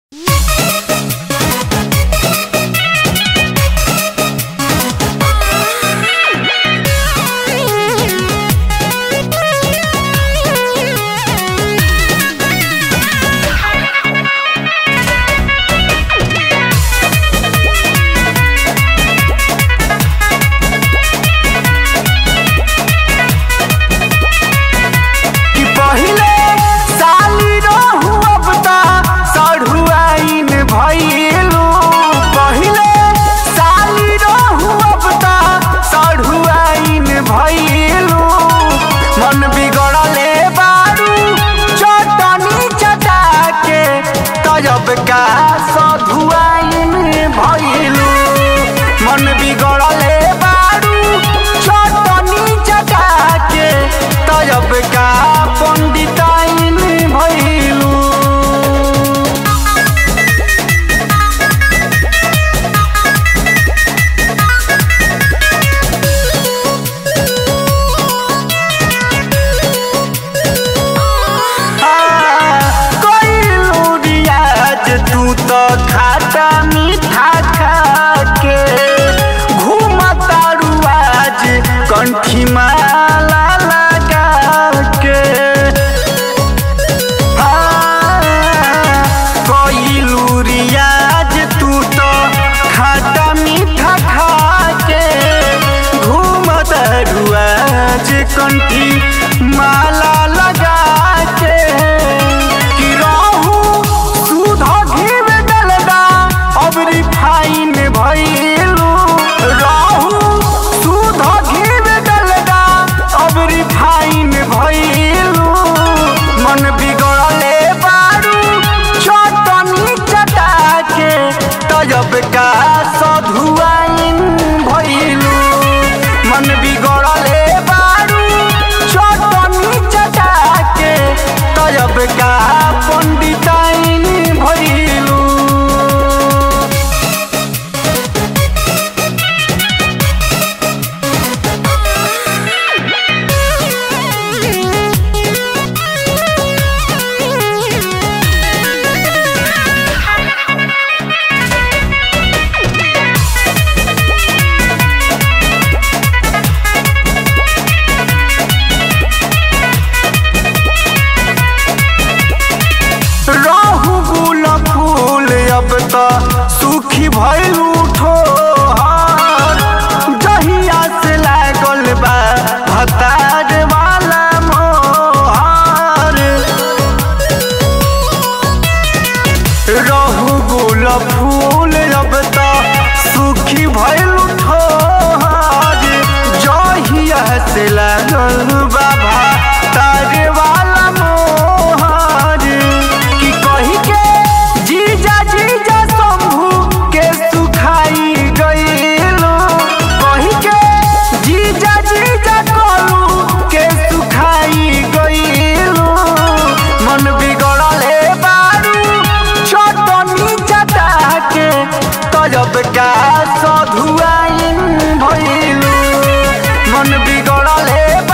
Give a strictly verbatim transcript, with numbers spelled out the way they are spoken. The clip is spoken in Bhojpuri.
जब का सधुआइन भइलू मन बिगड़ले बारू चटनी चटा के तब का पंडिताइन भइलू। तू तो खाता मीठा खा के घूमता रुआज कंठी माला लगा के कोई लूरियाज तू तो खाता मीठा खा के घूमता रुआज कंठी माला लगा के रिफाइन भइलू रहू दूध घी डलदा अब रिफाइन भइलू मन बिगड़ले बारू चटनी चटा के तब का सधुआइन भइलू मन बिगड़ले बारू चटनी चटा के तब का पंडिताइन भइलू। अब तो सुखी भइलू ठोहर जहिया से लागल बा भतार वाला मोहर रहू गुल फूल अब तो सुखी भइलू ठोहर जहिया से लागल बा भतार वाला मोहर कि कही के जीजा जीजा शंभू के सुखाई गइलू कही के जीजा जीजा कलू के सुखाई गइलू मन बिगड़ले बारू चटनी चटा के तब का सधुआइन भइलू मन बिगड़ले